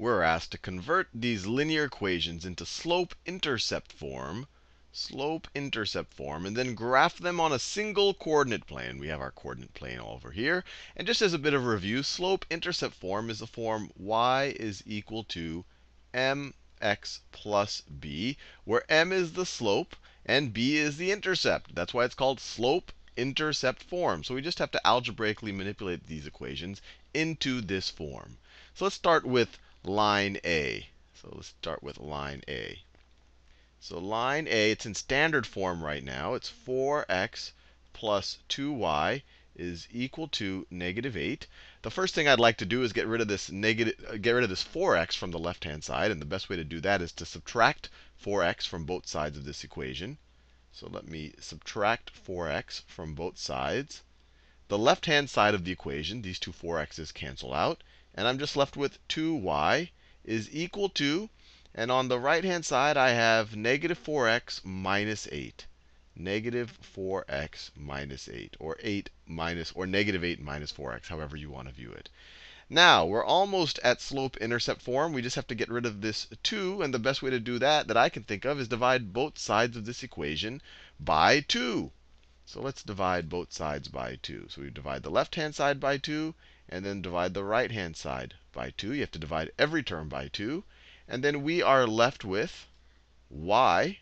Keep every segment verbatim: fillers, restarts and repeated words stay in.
we're asked to convert these linear equations into slope-intercept form, slope-intercept form, and then graph them on a single coordinate plane. We have our coordinate plane over here. And just as a bit of a review, slope-intercept form is the form y is equal to mx plus b, where m is the slope and b is the intercept. That's why it's called slope-intercept form. So we just have to algebraically manipulate these equations into this form. So let's start with line A. So let's start with line A. So line A, it's in standard form right now. It's four x plus two y is equal to negative eight. The first thing I'd like to do is get rid of this negative, get rid of this four x from the left-hand side. And the best way to do that is to subtract four x from both sides of this equation. So let me subtract four x from both sides. The left-hand side of the equation, these two four x's cancel out. And I'm just left with two y is equal to, and on the right-hand side, I have negative four x minus eight. Negative four x minus eight, or eight minus, or negative eight minus four x, however you want to view it. Now, we're almost at slope-intercept form. We just have to get rid of this two. And the best way to do that, that I can think of, is divide both sides of this equation by two. So let's divide both sides by two. So we divide the left-hand side by two, and then divide the right-hand side by two. You have to divide every term by two. And then we are left with y.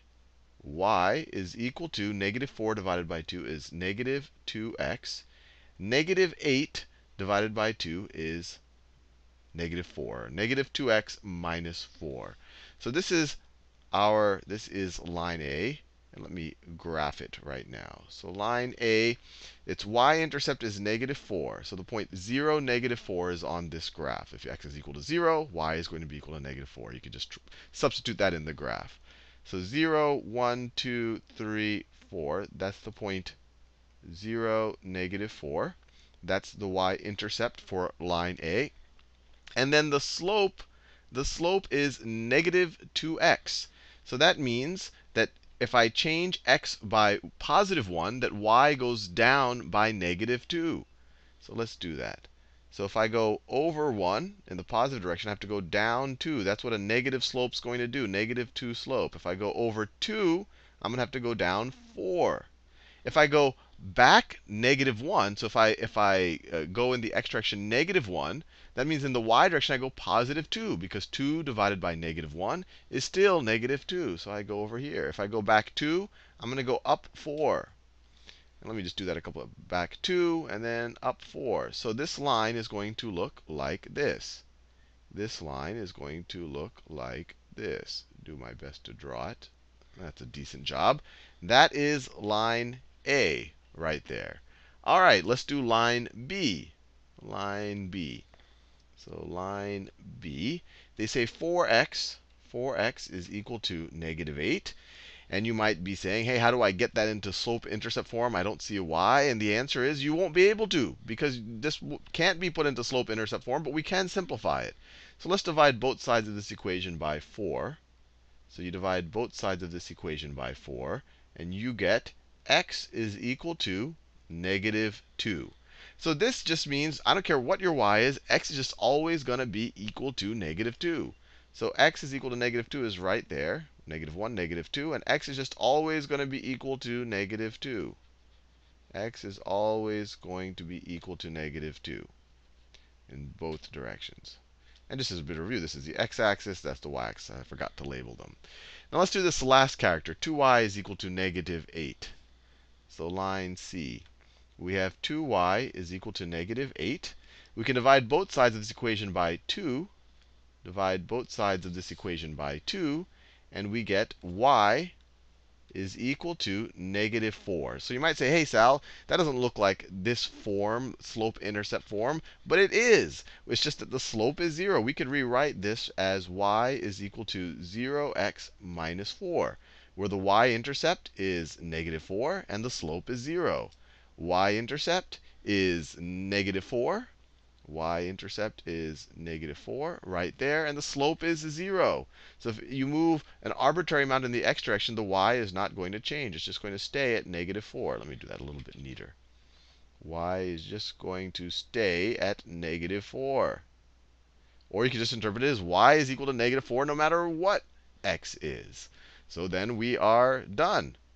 Y is equal to negative four divided by two is negative two x. Negative eight divided by two is negative four. Negative two x minus four. So this is our, this is line A. And let me graph it right now. So line A, its y-intercept is negative four. So the point zero, negative four is on this graph. If x is equal to zero, y is going to be equal to negative four. You can just substitute that in the graph. So zero, one, two, three, four. That's the point zero, negative four. That's the y-intercept for line A. And then the slope, the slope is negative two x. So that means that if I change x by positive one, that y goes down by negative two. So let's do that. So if I go over one in the positive direction, I have to go down two. That's what a negative slope is going to do, negative two slope. If I go over two, I'm going to have to go down four. If I go back negative one, so if I, if I uh, go in the x direction negative one, that means in the y direction I go positive two, because two divided by negative one is still negative two. So I go over here. If I go back two, I'm going to go up four. And let me just do that a couple of back two, and then up four. So this line is going to look like this. This line is going to look like this. Do my best to draw it. That's a decent job. That is line A right there. All right, let's do line B. Line B. So line B, they say four x, four x is equal to negative eight. And you might be saying, hey, how do I get that into slope-intercept form? I don't see a y. And the answer is you won't be able to, because this can't be put into slope-intercept form, but we can simplify it. So let's divide both sides of this equation by four. So you divide both sides of this equation by four, and you get x is equal to negative two. So this just means, I don't care what your y is, x is just always going to be equal to negative two. So x is equal to negative two is right there. Negative one, negative two. And x is just always going to be equal to negative two. X is always going to be equal to negative two in both directions. And just as a bit of review, this is the x-axis, that's the y-axis. I forgot to label them. Now let's do this last character. two y is equal to negative eight. So line C. We have two y is equal to negative eight. We can divide both sides of this equation by two. Divide both sides of this equation by two. And we get y is equal to negative four. So you might say, hey, Sal, that doesn't look like this form, slope-intercept form. But it is. It's just that the slope is zero. We could rewrite this as y is equal to zero x minus four, where the y-intercept is negative four and the slope is zero. Y-intercept is negative four. Y-intercept is negative four right there. And the slope is zero. So if you move an arbitrary amount in the x direction, the y is not going to change. It's just going to stay at negative four. Let me do that a little bit neater. Y is just going to stay at negative four. Or you can just interpret it as y is equal to negative four no matter what x is. So then we are done.